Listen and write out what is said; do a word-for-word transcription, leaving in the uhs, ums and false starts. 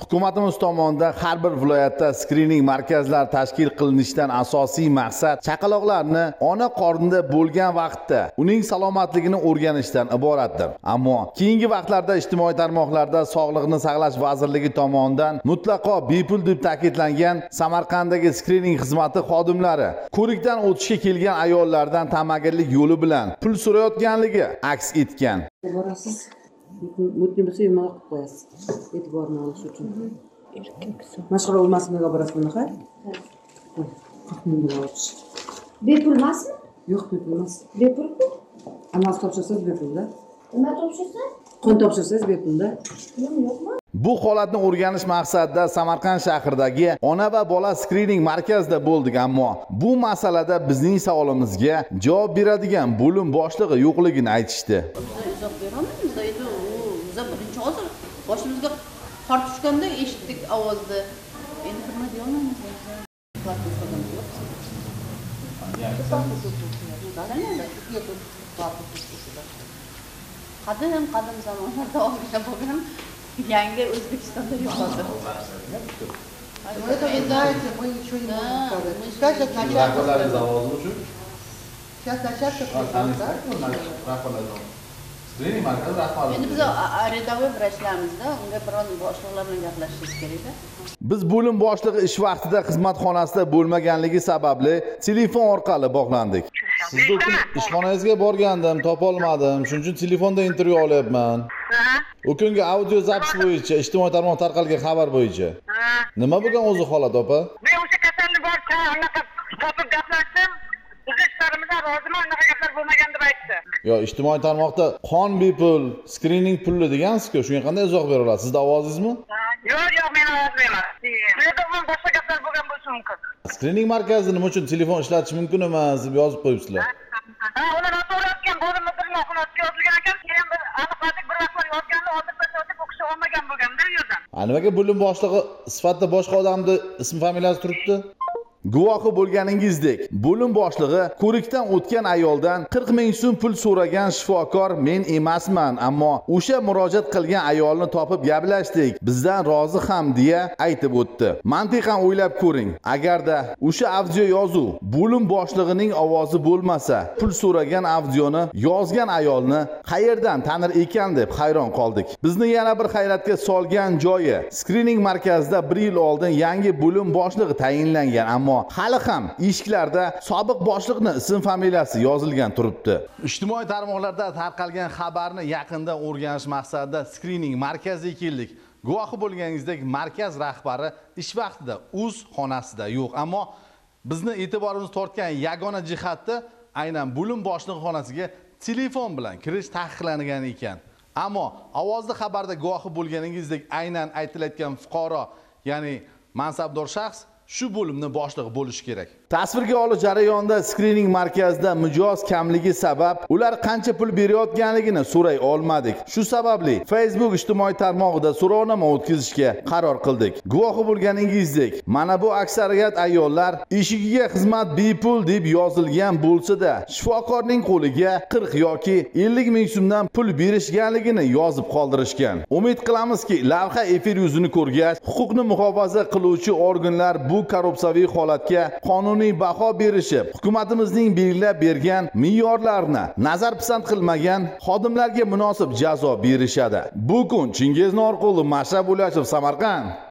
hukumatimiz tomonidan har bir viloyatda skrining markazlari tashkil qilinishidan asosiy maqsad chaqaloqlarni ona qornida bo'lgan vaqtda uning salomatligini o'rganishdan iboratdir. Ammo keyingi vaqtlarda ijtimoiy tarmoqlarda Sog'liqni saqlash vazirligi tomonidan mutlaqo bepul deb ta'kidlangan Samarqanddagi skrining xizmati xodimlari ko'rikdan o'tishga kelgan ayollardan ta'magirlik yo'li bilan pul so'rayotganligi aks etgan. Borasiz, mutli bo'lsa yumaloq qilib qo'yasiz. E'tiborni olish uchun. Mashg'ulot bo'lmasin nega borasiz bunaqa? qirq ming bo'ladi. Bepul emasmi? Yo'q, bepul emas. Bepul-ku? Amal topshirsangiz bepulda. Nima topshirsa? Qon topshirsangiz bepulda. Yo'qmi? Bu holatni o'rganish maqsadida Samarqand shahridagi ona va bola skrining markazida bo'ldik, ammo bu masalada bizning savolimizga javob beradigan bo'lim boshlig'i yo'qligini aytishdi. Izoh berolmaymiz. Endi u biza birinchi hozir boshimizga qor tushganda eshitdik ovozni. Endi nima deya olmaymiz. Qadim qadim zamonlarda olgan bo'lgan yangi O'zbekistonda yo'q hozir. Ну это вы знаете, мы ничего не можем сказать. Сейчас от начальства. Сейчас начальство. Endi biz ryadoviy vrachlamizda, unga biron boshliqlar bilan gaplashishingiz kerak-da. Biz bo'lim boshlig'i ish vaqtida xizmatxonasida bo'lmaganligi sababli telefon orqali bog'landik. Sizni ishxonangizga borgandim, topa olmadim. Shuning uchun telefonda intervyu olyapman. U kungi audio zapis bo'yicha, ijtimoiy tarmoq tarqalgan xabar bo'yicha. Nima bo'lgan o'zi holat opa? Men o'sha kasalni borcha, anaqa topib gaplashdim. Biz ishlarimizdan roziman, anaqa gaplar bo'lmagan deb aytdi. Yo, ijtimoiy tarmoqda qon bepul, skrining pulli degansiz-ku, shunga qanday izoh bera olasiz? Sizning ovozingizmi? Yo'q, yo'q, men ovozim emas. Menda boshqa gaplar bo'lgan bo'lsa mumkin. Skrining markazida nima uchun telefon ishlatish mumkin emas deb yozib qo'yibsizlar. Ha, ular noto'g'ri bo'lim mudirining oxunasiga yozilgan ekan, keyin bir aniqladik, bir vaqtlar yozganni hozir tasodif o'qish olmagan bo'lganda u yerdan. Nimaga bo'lim boshlig'i sifatida boshqa odamni ism familiyasi turibdi? Guvohi bo'lganingizdek, bo'lim boshlig'i ko'rikdan o'tgan ayoldan qirq ming so'm pul so'ragan shifokor men emasman, ammo o'sha murojaat qilgan ayolni topib gaplashdik, bizdan rozi ham deya aytib o'tdi. Mantiqan o'ylab ko'ring, agarda o'sha audio yozuv bo'lim boshlig'ining ovozi bo'lmasa, pul so'ragan audioni yozgan ayolni qayerdan tanir ekan deb hayron qoldik. Bizni yana bir hayratga solgan joyi, skrining markazida bir yil oldin yangi bo'lim boshlig'i tayinlangan, ammo hali ham eshiklarda sobiq boshliqni ism familiyasi yozilgan turibdi. Ijtimoiy tarmoqlarda tarqalgan xabarni yaqinda o'rganish maqsadida skrining markaziga keldik. Guvohi bo'lganingizdek, markaz rahbari ish vaqtida o'z xonasida yo'q, ammo bizni e'tiborimizni tortgan yagona jihati aynan bo'lim boshlig'i xonasiga telefon bilan kirish taqiqlangan ekan. Ammo ovozli xabarda guvohi bo'lganingizdek, aynan aytilayotgan fuqaro, ya'ni mansabdor shaxs shu bo'limni boshlig'i bo'lishi kerak. Tasvirga olish jarayonida skrining markazida mijoz kamligi sabab ular qancha pul berayotganligini so'ray olmadik. Shu sababli Facebook ijtimoiy tarmog'ida so'rovnoma o'tkazishga qaror qildik. Guvohi bo'lganingizdek, mana bu aksariyat ayollar eshigiga xizmat bepul deb yozilgan bo'lsa-da, shifokorning qo'liga qirq yoki ellik ming so'mdan pul berishganligini yozib qoldirishgan. Umid qilamizki, lavha efir yuzini ko'rgach, huquqni muhofaza qiluvchi organlar bu korrupsiyaviy holatga qonuniy baho berishib, hukumatimizning belgilab bergan me'yorlarni nazar pisand qilmagan xodimlarga munosib jazo berishadi. Bu kun Chingiz Norqulov, Mashhab Ulyashev, Samarqand.